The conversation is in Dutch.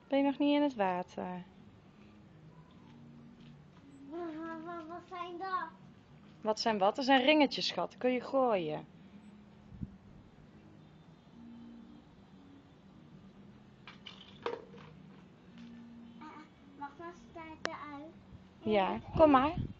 Ben je nog niet in het water? Wat zijn dat? Wat zijn wat? Dat zijn ringetjes, schat. Kun je gooien. Mag dat starten uit? Ja, kom maar.